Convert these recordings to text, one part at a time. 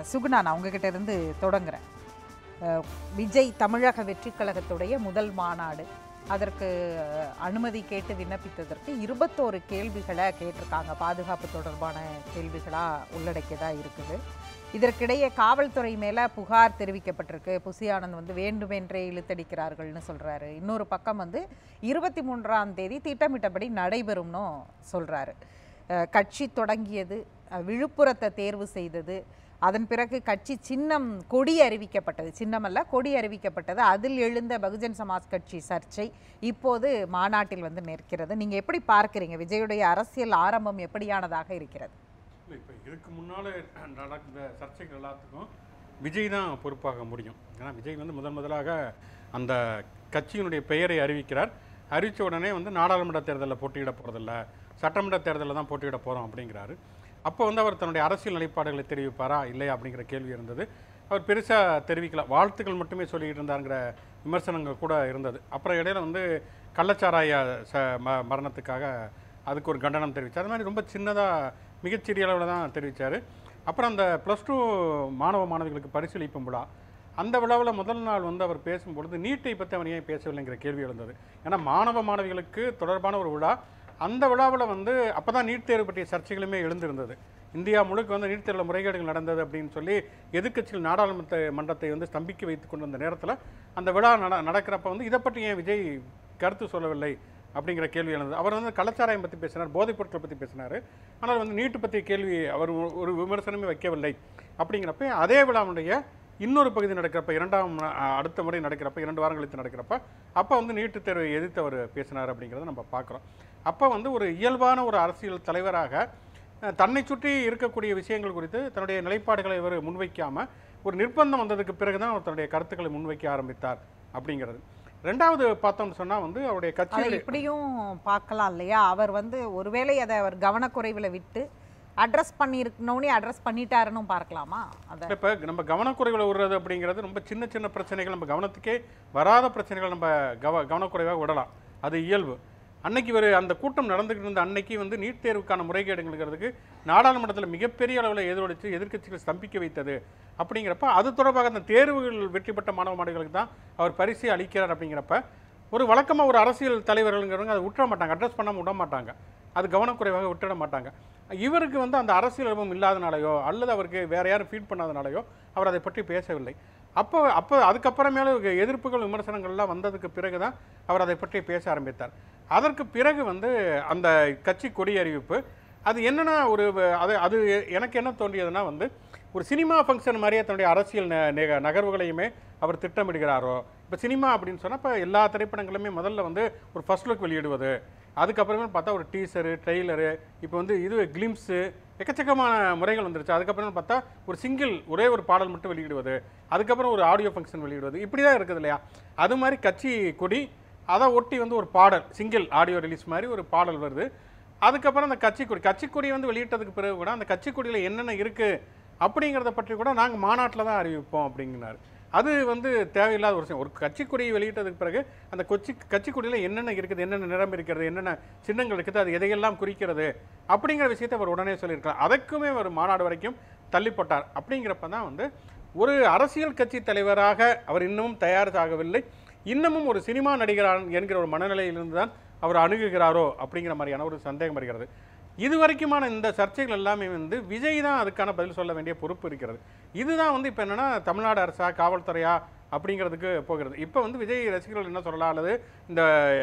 சுகுணா, நான் உங்ககிட்ட இருந்து தொடங்குறேன். விஜய் தமிழக வெற்றிக் கழகத்துடைய முதல் மாநாடு, அதற்கு அனுமதி கேட்டு விண்ணப்பித்ததற்கு 21 கேள்விகளை கேட்டிருக்காங்க. பாதுகாப்பு தொடர்பான கேள்விகளாக உள்ளடக்கியதாக இருக்குது. இதற்கிடையே காவல்துறை மேலே புகார் தெரிவிக்கப்பட்டிருக்கு. புசி ஆனந்த் வந்து வேண்டுமென்றே இழுத்தடிக்கிறார்கள்னு சொல்கிறாரு. இன்னொரு பக்கம் வந்து 23ஆம் தேதி திட்டமிட்டபடி நடைபெறும்னு சொல்கிறாரு. கட்சி தொடங்கியது, விழுப்புரத்தை தேர்வு செய்தது, அதன் பிறகு கட்சி சின்னம் கொடி அறிவிக்கப்பட்டது, சின்னமல்ல கொடி அறிவிக்கப்பட்டது, அதில் எழுந்த பகுஜன் சமாஜ் கட்சி சர்ச்சை இப்போது மாநாட்டில் வந்து நிற்கிறது. நீங்கள் எப்படி பார்க்குறீங்க? விஜயுடைய அரசியல் ஆரம்பம் எப்படியானதாக இருக்கிறது? இப்போ இதுக்கு முன்னால் நடந்த சர்ச்சைகள் எல்லாத்துக்கும் விஜய் தான் பொறுப்பாக முடியும். ஏன்னா விஜய் வந்து முதலாக அந்த கட்சியினுடைய பெயரை அறிவிக்கிறார். அறிவித்த உடனே வந்து நாடாளுமன்ற தேர்தலில் போட்டியிட போகிறதில்ல, சட்டமன்ற தேர்தலில் தான் போட்டியிட போகிறோம் அப்படிங்கிறாரு. அப்போ வந்து அவர் தன்னுடைய அரசியல் நிலைப்பாடுகளை தெரிவிப்பாரா இல்லையா அப்படிங்கிற கேள்வி இருந்தது. அவர் பெருசாக தெரிவிக்கல, வாழ்த்துக்கள் மட்டுமே சொல்லிக்கிட்டு இருந்தாருங்கிற விமர்சனங்கள் கூட இருந்தது. அப்புறம் இடையில வந்து கள்ளச்சாராய மரணத்துக்காக அதுக்கு ஒரு கண்டனம் தெரிவித்தார். அது மாதிரி ரொம்ப சின்னதாக மிகச்சிறிய அளவில் தான் தெரிவித்தார். அப்புறம் அந்த +2 மாணவ மாணவிகளுக்கு பரிசீலிப்பும் விழா, அந்த விழாவில் முதல் நாள் வந்து அவர் பேசும்பொழுது நீட்டை பற்றி அவர் ஏன் பேசவில்லைங்கிற கேள்வி எழுந்தது. ஏன்னா மாணவ மாணவிகளுக்கு தொடர்பான ஒரு விழா, அந்த விழாவில் வந்து அப்போ தான் நீட் தேர்வு பற்றிய சர்ச்சைகளுமே எழுந்திருந்தது. இந்தியா முழுக்க வந்து நீட் தேர்வில் முறைகேடுகள் நடந்தது அப்படின்னு சொல்லி எதிர்க்கட்சிகள் நாடாளுமன்ற மன்றத்தை வந்து ஸ்தம்பிக்க வைத்து கொண்டு வந்த நேரத்தில் அந்த விழா நடக்கிறப்ப வந்து இதை பற்றி ஏன் விஜய் கருத்து சொல்லவில்லை அப்படிங்கிற கேள்வி எழுந்தது. அவர் வந்து கலாச்சாரம் பற்றி பேசினார், போதைப் பொருட்களை பற்றி பேசினார். ஆனால் வந்து நீட்டு பற்றிய கேள்வி அவர் ஒரு விமர்சனமே வைக்கவில்லை. அப்படிங்கிறப்ப அதே விழாவுடைய இன்னொரு பகுதி நடக்கிறப்ப, அடுத்த முறை நடக்கிறப்ப 2 வாரங்கள் கழித்து நடக்கிறப்ப அப்போ வந்து நீட்டு தேர்வை எதிர்த்து அவர் பேசினார் அப்படிங்கிறத நம்ம பார்க்குறோம். அப்போ வந்து ஒரு இயல்பான ஒரு அரசியல் தலைவராக தன்னை சுற்றி இருக்கக்கூடிய விஷயங்கள் குறித்து தன்னுடைய நிலைப்பாடுகளை இவர் முன்வைக்காமல் ஒரு நிர்பந்தம் வந்ததுக்கு பிறகு தான் அவர் தன்னுடைய கருத்துக்களை முன்வைக்க ஆரம்பித்தார் அப்படிங்கிறது. ரெண்டாவது பார்த்தோம்னு சொன்னால் வந்து அவருடைய கட்சி இப்படியும் பார்க்கலாம் இல்லையா? அவர் வந்து ஒருவேளை அதை அவர் கவனக்குறைவில் விட்டு அட்ரஸ் பண்ணியிருக்கணும்னே அட்ரஸ் பண்ணிட்டாருன்னு பார்க்கலாமா? அதை இப்போ நம்ம கவனக்குறைவில் விடுறது அப்படிங்கிறது ரொம்ப சின்ன சின்ன பிரச்சனைகள், நம்ம கவனத்துக்கே வராத பிரச்சனைகள் நம்ம கவனக்குறைவாக விடலாம், அது இயல்பு. அன்னைக்கு அந்த கூட்டம் நடந்துகிட்டு இருந்த அன்னைக்கு வந்து நீட் தேர்வுக்கான முறைகேடுங்கிறதுக்கு நாடாளுமன்றத்தில் மிகப்பெரிய அளவில் எதிரொலித்து எதிர்க்கட்சிகள் ஸ்தம்பிக்க வைத்தது. அப்படிங்கிறப்ப அது தொடர்பாக அந்த தேர்வுகள் வெற்றி பெற்ற மாணவ மாணவிகளுக்கு தான் அவர் பரிசை அளிக்கிறார். அப்படிங்கிறப்ப ஒரு வழக்கமாக ஒரு அரசியல் தலைவர்கள்ங்கிறவங்க அதை விட்டுற மாட்டாங்க, அட்ரஸ் பண்ணாமல் விட மாட்டாங்க, அது கவனக்குறைவாக விட்டுட மாட்டாங்க. இவருக்கு வந்து அந்த அரசியல் அனுபவம் இல்லாதனாலையோ அல்லது அவருக்கு வேற யாரும் ஃபீட் பண்ணாதனாலையோ அவர் அதை பற்றி பேசவில்லை. அப்போ அதுக்கப்புறமேல எதிர்ப்புகள் விமர்சனங்கள்லாம் வந்ததுக்கு பிறகு தான் அவர் அதை பற்றி பேச ஆரம்பித்தார். அதற்கு பிறகு வந்து அந்த கட்சி கொடி அறிவிப்பு அது என்னென்னா அது எனக்கு என்ன தோன்றியதுன்னா வந்து ஒரு சினிமா ஃபங்க்ஷன் மாதிரியே தன்னுடைய அரசியல் நகர்வுகளையுமே அவர் திட்டமிடுகிறாரோ. இப்போ சினிமா அப்படின்னு சொன்னால் இப்போ எல்லா திரைப்படங்களுமே முதல்ல வந்து ஒரு ஃபர்ஸ்ட் லுக் வெளியிடுவது, அதுக்கப்புறமே பார்த்தா ஒரு டீசரு, ட்ரெய்லரு, இப்போ வந்து கிளிம்ஸு, எக்கச்சக்கமான முறைகள் வந்துருச்சு. அதுக்கப்புறம் பார்த்தா ஒரு ஒரே ஒரு பாடல் மட்டும் வெளியிடுவது, அதுக்கப்புறம் ஒரு ஆடியோ ஃபங்க்ஷன் வெளியிடுவது, இப்படி தான் இருக்குது இல்லையா? அது மாதிரி கட்சி கொடி, அதை ஒட்டி வந்து ஒரு பாடல் சிங்கிள் ஆடியோ ரிலீஸ் மாதிரி ஒரு பாடல் வருது. அதுக்கப்புறம் அந்த கட்சி கொடியை வந்து வெளியிட்டதுக்கு பிறகு கூட அந்த கட்சி கொடியில் என்னென்ன இருக்குது அப்படிங்கிறத பற்றி கூட நாங்கள் மாநாட்டில் தான் அறிவிப்போம் அப்படிங்கிறார். அது வந்து தேவையில்லாத ஒரு விஷயம். ஒரு கட்சி கொடியை வெளியிட்டதுக்கு பிறகு அந்த கட்சி கொடியில் என்னென்ன இருக்குது, என்னென்ன நிறம் இருக்கிறது, என்னென்ன சின்னங்கள் இருக்குது, அது எதையெல்லாம் குறிக்கிறது அப்படிங்கிற விஷயத்தை அவர் உடனே சொல்லியிருக்கலாம். அதற்குமே ஒரு மாநாடு வரைக்கும் தள்ளிப்பட்டார். அப்படிங்கிறப்ப தான் வந்து ஒரு அரசியல் கட்சி தலைவராக அவர் இன்னமும் தயாராகவில்லை, இன்னமும் ஒரு சினிமா நடிகர் என்கிற ஒரு மனநிலையிலிருந்து தான் அவர் அணுகுகிறாரோ அப்படிங்கிற மாதிரியான ஒரு சந்தேகம் வருகிறது. இது வரைக்குமான இந்த சர்ச்சைகள் எல்லாமே வந்து விஜய் தான் அதுக்கான பதில் சொல்ல வேண்டிய பொறுப்பு இருக்கிறது. இதுதான் வந்து இப்போ என்னென்னா தமிழ்நாடு அரசா காவல்துறையா அப்படிங்கிறதுக்கு போகிறது. இப்போ வந்து விஜய் ரசிகர்கள் என்ன சொல்லலாம், அல்லது இந்த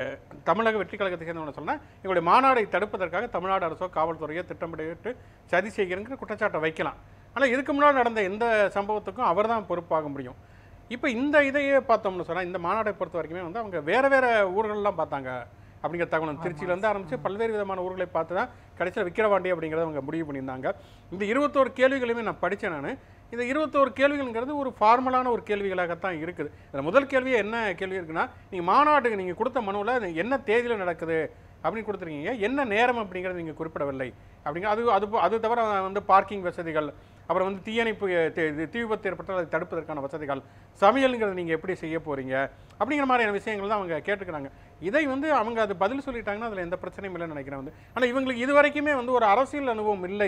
தமிழக வெற்றி கழகத்தை சேர்ந்தவங்க சொன்னால் எங்களுடைய மாநாடை தடுப்பதற்காக தமிழ்நாடு அரசோ காவல்துறையோ திட்டமிட்டு சதி செய்கிறங்கிற குற்றச்சாட்டை வைக்கலாம். ஆனால் இதுக்கு முன்னாடி நடந்த எந்த சம்பவத்துக்கும் அவர் தான் பொறுப்பாக முடியும். இப்போ இந்த இதையே பார்த்தோம்னு சொன்னால் இந்த மாநாட்டை பொறுத்த வரைக்குமே வந்து அவங்க வேறு ஊர்கள்லாம் பார்த்தாங்க அப்படிங்கிற தகவல் திருச்சியிலேருந்து ஆரம்பித்து பல்வேறு விதமான ஊர்களை பார்த்து தான் கடைசியில் விக்கிரவாண்டி அப்படிங்கிறத அவங்க முடிவு பண்ணியிருந்தாங்க. இந்த 21 கேள்விகளையுமே நான் படித்தேன். நான் இந்த 21 கேள்விகள்ங்கிறது ஒரு ஃபார்மலான ஒரு கேள்விகளாகத்தான் இருக்குது. இதில் முதல் கேள்வியே என்ன கேள்வி இருக்குன்னா, நீங்கள் மாநாட்டுக்கு நீங்கள் கொடுத்த மனுவில் என்ன தேதியில் நடக்குது அப்படின்னு கொடுத்துருக்கீங்க, என்ன நேரம் அப்படிங்கிறது நீங்கள் குறிப்பிடவில்லை அப்படிங்கிற அது தவிர வந்து பார்க்கிங் வசதிகள், அப்புறம் வந்து தீயணைப்பு தீ விபத்து ஏற்பட்டால் அதை தடுப்பதற்கான வசதிகள், சமையலுங்கிறத நீங்கள் எப்படி செய்ய போகிறீங்க அப்படிங்கிற மாதிரியான விஷயங்கள் தான் அவங்க கேட்டுக்கிறாங்க. இதை வந்து அவங்க அது பதில் சொல்லிட்டாங்கன்னா அதில் எந்த பிரச்சனையும் இல்லைன்னு நினைக்கிறேன் வந்து. ஆனால் இவங்களுக்கு இது வரைக்குமே வந்து ஒரு அரசியல் அனுபவம் இல்லை,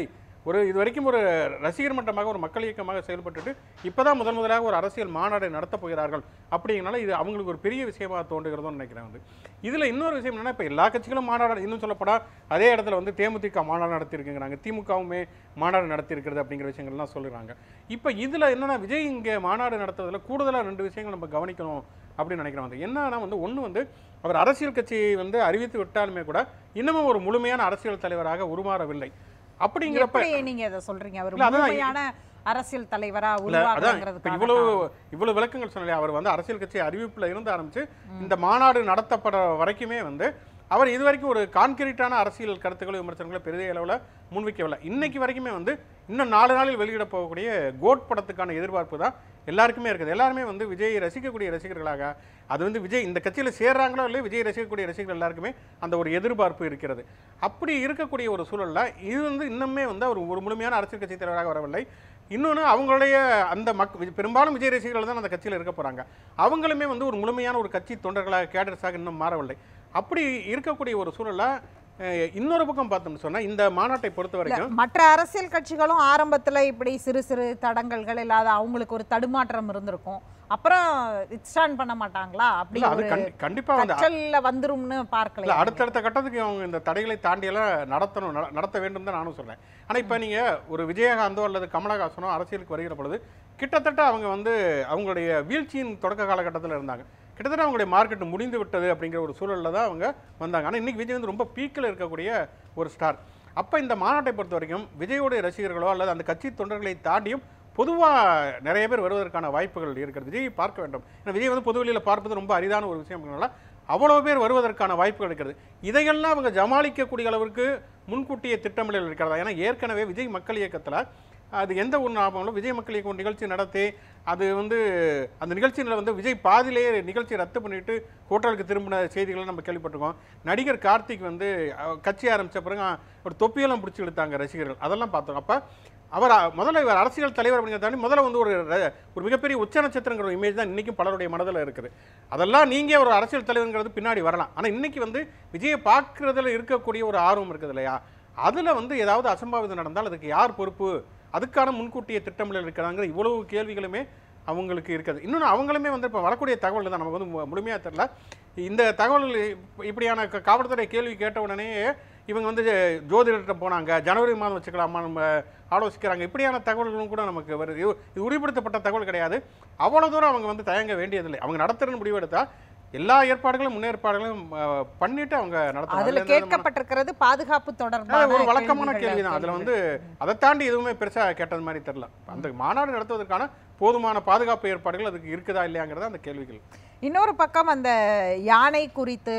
இது வரைக்கும் ஒரு ரசிகர் மன்றமாக ஒரு மக்கள் இயக்கமாக செயல்பட்டுட்டு இப்போதான் முதலாக ஒரு அரசியல் மாநாடு நடத்தப் போகிறார்கள் அப்படிங்கிறனால இது அவங்களுக்கு ஒரு பெரிய விஷயமா தோன்றுகிறதுன்னு நினைக்கிறேன். வந்து இதில் இன்னொரு விஷயம் என்னன்னா, இப்போ எல்லா கட்சிகளும் மாநாடு, இன்னும் சொல்லப்படா அதே இடத்துல வந்து தேமுதிக மாநாடு நடத்தியிருக்குங்கிறாங்க, திமுகவுமே மாநாடு நடத்தியிருக்கிறது அப்படிங்கிற விஷயங்கள்லாம் சொல்லுறாங்க. இப்போ இதில் என்னன்னா, விஜய் இங்கே மாநாடு நடத்துறதுல கூடுதலாக 2 விஷயங்கள் நம்ம கவனிக்கணும் அப்படின்னு நினைக்கிறேன். வந்து என்னன்னா, வந்து ஒன்று வந்து அவர் அரசியல் கட்சியை வந்து அறிவித்து விட்டாலுமே கூட இன்னமும் ஒரு முழுமையான அரசியல் தலைவராக உருமாறவில்லை. அப்படிங்கிறப்ப நீங்க அதை சொல்றீங்க, அவர் முழுமையான அரசியல் தலைவரா உருவாக்குறதுக்கு இவ்வளவு விளக்கங்கள் சொன்னாலே, அவர் வந்து அரசியல் கட்சி அறிவிப்புல இருந்து ஆரம்பிச்சு இந்த மாநாடு நடத்தப்படுற வரைக்குமே வந்து அவர் இதுவரைக்கும் ஒரு கான்கிரீட்டான அரசியல் கருத்துக்களை விமர்சனங்களை பெரிய அளவில் முன்வைக்கவில்லை. இன்னைக்கு வரைக்குமே வந்து இன்னும் 4 நாளில் வெளியிட போகக்கூடிய கோட் படத்துக்கான எதிர்பார்ப்பு தான் எல்லாருக்குமே இருக்குது. எல்லாருமே வந்து விஜய் ரசிக்கக்கூடிய ரசிகர்களாக, அது வந்து விஜய் இந்த கட்சியில் சேர்றாங்களோ இல்லையோ விஜய் ரசிக்கக்கூடிய ரசிகர்கள் எல்லாருக்குமே அந்த ஒரு எதிர்பார்ப்பு இருக்கிறது. அப்படி இருக்கக்கூடிய ஒரு சூழலில் இது வந்து இன்னுமே வந்து அவர் ஒரு முழுமையான அரசியல் கட்சி தலைவராக வரவில்லை. இன்னொன்று, அவங்களுடைய அந்த பெரும்பாலும் விஜய் ரசிகர்கள் தான் அந்த கட்சியில் இருக்க போகிறாங்க. அவங்களுமே வந்து ஒரு முழுமையான ஒரு கட்சி தொண்டர்களாக கேடர்ஸாக இன்னும் மாறவில்லை. அப்படி இருக்கக்கூடிய ஒரு சூழலில் இன்னொரு பக்கம் பார்த்தோம்னு சொன்னால், இந்த மாநாட்டை பொறுத்த வரைக்கும் மற்ற அரசியல் கட்சிகளும் ஆரம்பத்தில் இப்படி சிறு சிறு தடங்கல்கள் இல்லாத அவங்களுக்கு ஒரு தடுமாற்றம் இருந்திருக்கும். அப்புறம் ஸ்டாண்ட் பண்ண மாட்டாங்களா? அப்படி அது கண்டிப்பா வந்துரும்னு பார்க்கல. அடுத்தடுத்த கட்டத்துக்கு அவங்க இந்த தடைகளை தாண்டியெல்லாம் நடத்த வேண்டும் தான் நானும் சொல்றேன். ஆனா இப்ப நீங்க ஒரு விஜயகாந்தோ அல்லது கமலஹாசனோ அரசியலுக்கு வருகிற பொழுது கிட்டத்தட்ட அவங்க வந்து அவங்களுடைய வீழ்ச்சியின் தொடக்க காலகட்டத்தில் இருந்தாங்க. கிட்டத்தட்ட அவங்களுடைய மார்க்கெட் முடிந்து விட்டது அப்படிங்கிற ஒரு சூழலில் தான் அவங்க வந்தாங்க. ஆனால் இன்னைக்கு விஜய் வந்து ரொம்ப பீக்கில் இருக்கக்கூடிய ஒரு ஸ்டார். அப்போ இந்த மாநாட்டை பொறுத்த வரைக்கும் விஜயோடைய ரசிகர்களோ அல்லது அந்த கட்சி தொண்டர்களை தாண்டியும் பொதுவாக நிறைய பேர் வருவதற்கான வாய்ப்புகள் இருக்கிறது. விஜய் பார்க்க வேண்டும். ஏன்னா விஜய் வந்து பொதுவெளியில் பார்ப்பது ரொம்ப அரிதான ஒரு விஷயம். அவ்வளோ பேர் வருவதற்கான வாய்ப்புகள் இருக்கிறது. இதையெல்லாம் அவங்க ஜமாளிக்கக்கூடிய அளவிற்கு முன்கூட்டிய திட்டமிடல் இருக்கிறதா? ஏன்னா ஏற்கனவே விஜய் மக்கள் இயக்கத்தில் அது எந்த ஒரு ஞாபகம், விஜய் மக்கள் இயக்கம் நிகழ்ச்சி நடத்தி அது வந்து அந்த நிகழ்ச்சியில் வந்து விஜய் பாதிலேயே நிகழ்ச்சியை ரத்து பண்ணிட்டு ஹோட்டலுக்கு திரும்பின செய்திகளை நம்ம கேள்விப்பட்டிருக்கோம். நடிகர் கார்த்திக் வந்து கட்சி ஆரம்பித்த பிறகு ஒரு தொப்பியெல்லாம் பிடிச்சி எடுத்தாங்க ரசிகர்கள், அதெல்லாம் பார்த்தோம். அப்போ அவர் முதல்ல இவர் அரசியல் தலைவர் அப்படிங்கிறத தாண்டி முதல்ல வந்து ஒரு மிகப்பெரிய உச்ச நட்சத்திரங்கிற ஒரு இமேஜ் தான் இன்றைக்கும் பலருடைய மனதில் இருக்குது. அதெல்லாம் நீங்கள் ஒரு அரசியல் தலைவருங்கிறது பின்னாடி வரலாம். ஆனால் இன்றைக்கி வந்து விஜயை பார்க்குறதுல இருக்கக்கூடிய ஒரு ஆர்வம் இருக்குது இல்லையா, அதில் வந்து ஏதாவது அசம்பாவிதம் நடந்தால் அதுக்கு யார் பொறுப்பு, அதுக்கான முன்கூட்டிய திட்டமிடல் இருக்கிறாங்கிற இவ்வளவு கேள்விகளுமே அவங்களுக்கு இருக்குது. இன்னொன்று, அவங்களுமே வந்து இப்போ வரக்கூடிய தகவல் தான் நமக்கு வந்து முழுமையாக தெரியல. இந்த தகவல் இப்படியான காவல்துறை கேள்வி கேட்ட உடனே இவங்க வந்து ஜோதிடர்கிட்ட போனாங்க, ஜனவரி மாதம் வச்சுக்கலாமா நம்ம ஆலோசிக்கிறாங்க, இப்படியான தகவல்களும் கூட நமக்கு வருது. இது உறுதிப்படுத்தப்பட்ட தகவல் கிடையாது. அவ்வளோ தூரம் அவங்க வந்து தயங்க வேண்டியதில்லை. அவங்க நடத்துகிற முடிவு எடுத்தால் எல்லா ஏற்பாடுகளும் முன்னேற்பாடுகளும் பண்ணிட்டு அவங்க நடத்துறாங்க. அதுல கேட்கப்பட்டிருக்கிறது பாதுகாப்பு தொடர்பான ஒரு வழக்கமான கேள்விதான். அதுல வந்து அதை தாண்டி எதுவுமே பெருசா கேட்டது மாதிரி தெரியல. அந்த மாநாடு நடத்துவதற்கான போதுமான பாதுகாப்பு ஏற்பாடுகள் அதுக்கு இருக்குதா இல்லையாங்கிறத அந்த கேள்விகள். இன்னொரு பக்கம் அந்த யானை குறித்து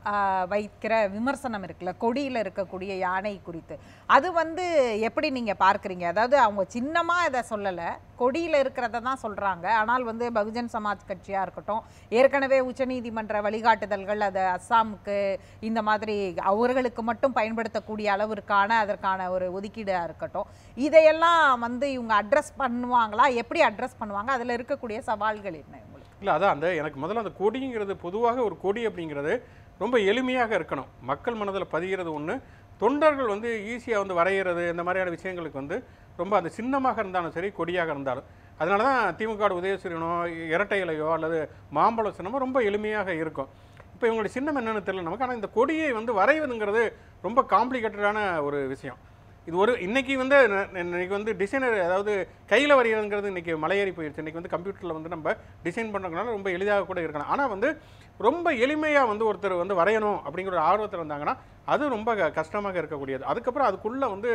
வைக்கிற விமர்சனம் இருக்குல்ல, கொடியில் இருக்கக்கூடிய யானை குறித்து, அது வந்து எப்படி நீங்கள் பார்க்குறீங்க? அதாவது அவங்க சின்னமாக இதை சொல்லலை, கொடியில் இருக்கிறத தான் சொல்கிறாங்க. ஆனால் வந்து பகுஜன் சமாஜ் கட்சியாக இருக்கட்டும், ஏற்கனவே உச்சநீதிமன்ற வழிகாட்டுதல்கள் அதை அஸ்ஸாமுக்கு இந்த மாதிரி அவர்களுக்கு மட்டும் பயன்படுத்தக்கூடிய அளவிற்கான அதற்கான ஒரு ஒதுக்கீடாக இருக்கட்டும், இதையெல்லாம் வந்து இவங்க அட்ரஸ் பண்ணுவாங்களா? எப்படி அட்ரஸ் பண்ணுவாங்க? அதில் இருக்கக்கூடிய சவால்கள் என்ன உங்களுக்கு? இல்லை, அதான் எனக்கு முதல்ல அந்த கொடிங்கிறது, பொதுவாக ஒரு கொடி அப்படிங்கிறது ரொம்ப எளிமையாக இருக்கணும், மக்கள் மனதில் பதிகிறது ஒன்று. தொண்டர்கள் வந்து ஈஸியாக வந்து வரைகிறது இந்த மாதிரியான விஷயங்களுக்கு வந்து ரொம்ப அந்த சின்னமாக இருந்தாலும் சரி, கொடியாக இருந்தாலும். அதனால தான் திமுக உதயசூரியனோ இரட்டை இலையோ அல்லது மாம்பழ சின்னமோ ரொம்ப எளிமையாக இருக்கும். இப்போ இவங்களுடைய சின்னம் என்னென்னு தெரியல நமக்கு. ஆனால் இந்த கொடியை வந்து வரைவதுங்கிறது ரொம்ப காம்ப்ளிகேட்டடான ஒரு விஷயம். இது ஒரு இன்னைக்கு வந்து டிசைனர், அதாவது கையில் வரைகிறதுங்கிறது இன்றைக்கி மலையேறி போயிடுச்சு. இன்றைக்கி வந்து கம்ப்யூட்டரில் வந்து நம்ம டிசைன் பண்ணுறதுனால ரொம்ப எளிதாக கூட இருக்கலாம். ஆனால் வந்து ரொம்ப எளிமையாக வந்து ஒருத்தர் வந்து வரையணும் அப்படிங்கிற ஒரு ஆர்வத்தில் இருந்தாங்கன்னா அது ரொம்ப கஷ்டமாக இருக்கக்கூடியது. அதுக்கப்புறம் அதுக்குள்ளே வந்து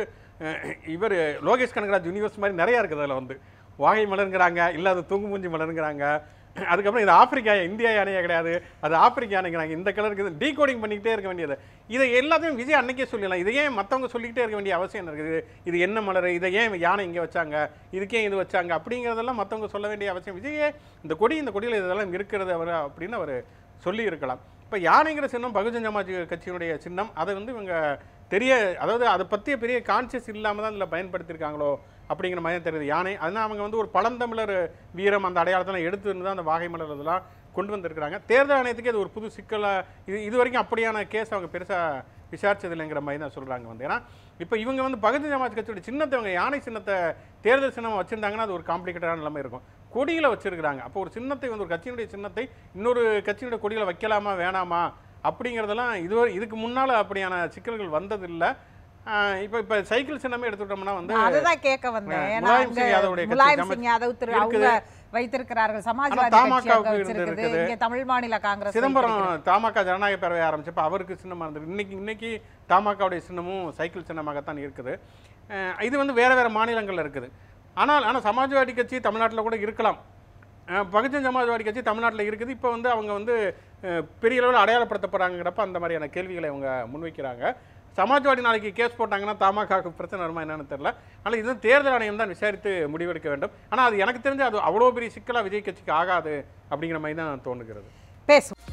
இவர் லோகேஷ் கனகராஜ் யூனிவர்ஸ் மாதிரி நிறையா இருக்குது. அதில் வந்து வாகை மலருங்கிறாங்க, இல்லை அது தூங்கு மூஞ்சி மலருங்கிறாங்க. அதுக்கப்புறம் இது ஆப்பிரிக்கா, இந்தியா யானையே கிடையாது, அது ஆப்பிரிக்கா யானைங்கிறாங்க. இந்த கலருக்கு டீகோடிங் பண்ணிக்கிட்டே இருக்க வேண்டியது. இதை எல்லாத்தையும் விஜய் அன்னைக்கே சொல்லிடலாம். இதை ஏன் மற்றவங்க சொல்லிக்கிட்டே இருக்க வேண்டிய அவசியம் இருக்குது? இது என்ன மலர், இதை ஏன் யானை இங்கே வச்சாங்க, இதுக்கே இது வச்சாங்க அப்படிங்கிறதெல்லாம் மற்றவங்க சொல்ல வேண்டிய அவசியம். விஜயே இந்த கொடியில் இதெல்லாம் இருக்கிறது அவர் அப்படின்னு அவர் சொல்லி இருக்கலாம். இப்போ யானைங்கிற சின்னம் பகுஜன் சமாஜ் கட்சியினுடைய சின்னம். அதை வந்து இவங்க அதாவது அதை பற்றிய பெரிய கான்சியஸ் இல்லாமல் தான் இதில் பயன்படுத்தியிருக்காங்களோ அப்படிங்கிற மாதிரி தெரியுது யானை. அதனால் அவங்க வந்து ஒரு பழந்தமிழர் வீரம் அந்த அடையாளத்தெல்லாம் எடுத்து தான் அந்த வாகை மலர் இதெல்லாம் கொண்டு வந்திருக்கிறாங்க. தேர்தல் ஆணையத்துக்கு அது ஒரு புது சிக்கலாக இது வரைக்கும் அப்படியான கேஸ் அவங்க பெருசாக விசாரிச்சதில்லைங்கிற மாதிரி தான் சொல்கிறாங்க வந்து. ஏன்னா இப்போ இவங்க வந்து பகுஜன் சமாஜ் கட்சியோட சின்னத்தை இவங்க யானை சின்னத்தை தேர்தல் சின்னமாக வச்சுருந்தாங்கன்னா அது ஒரு காம்ப்ளிகேட்டடான நிலைமை இருக்கும். கொடியில் வச்சுருக்கிறாங்க. அப்போ ஒரு சின்னத்தை வந்து ஒரு கட்சியினுடைய சின்னத்தை இன்னொரு கட்சியினுடைய கொடியில் வைக்கலாமா வேணாமா அப்படிங்கிறதெல்லாம் இதுக்கு முன்னால் அப்படியான சிக்கல்கள் வந்ததில்லை. இப்போ சைக்கிள் சின்னமே எடுத்துட்டோம்னா வந்து அதுதான் கேட்க வந்தேன். முலாயம் சிங் யாதவுடைய முலாயம் சிங் யாதவ் அவங்க வைத்திருக்கிறார்கள், சமாஜ்வாதி கட்சி வச்சிருக்குது, இங்க தமிழ் மாநில காங்கிரஸ் சிதம்பரம் தமாக ஜனநாயக பேரவை ஆரம்பிச்சப்ப அவருக்கு சின்னமாக இருந்தது. இன்னைக்கு தமாகவுடைய சின்னமும் சைக்கிள் சின்னமாகத்தான் இருக்குது. இது வந்து வேற வேற மாநிலங்கள்ல இருக்குது. ஆனால் சமாஜ்வாடி கட்சி தமிழ்நாட்டில் கூட இருக்கலாம். பகுஜன் சமாஜ்வாடி கட்சி தமிழ்நாட்டில் இருக்குது. இப்போ வந்து அவங்க வந்து பெரிய அளவில் அடையாளப்படுத்தப்படுறாங்கிறப்ப அந்த மாதிரியான கேள்விகளை அவங்க முன்வைக்கிறாங்க. சமாஜ்வாடி நாளைக்கு கேஸ் போட்டாங்கன்னா தமாகாவுக்கு பிரச்சனை வருமா என்னன்னு தெரியல. ஆனால் இது தேர்தல் ஆணையம் தான் விசாரித்து முடிவெடுக்க வேண்டும். ஆனால் அது எனக்கு தெரிஞ்சு அது அவ்வளோ பெரிய சிக்கலாக விஜய் கட்சிக்கு ஆகாது அப்படிங்கிற மாதிரி தான் தோணுகிறது. பேசும்.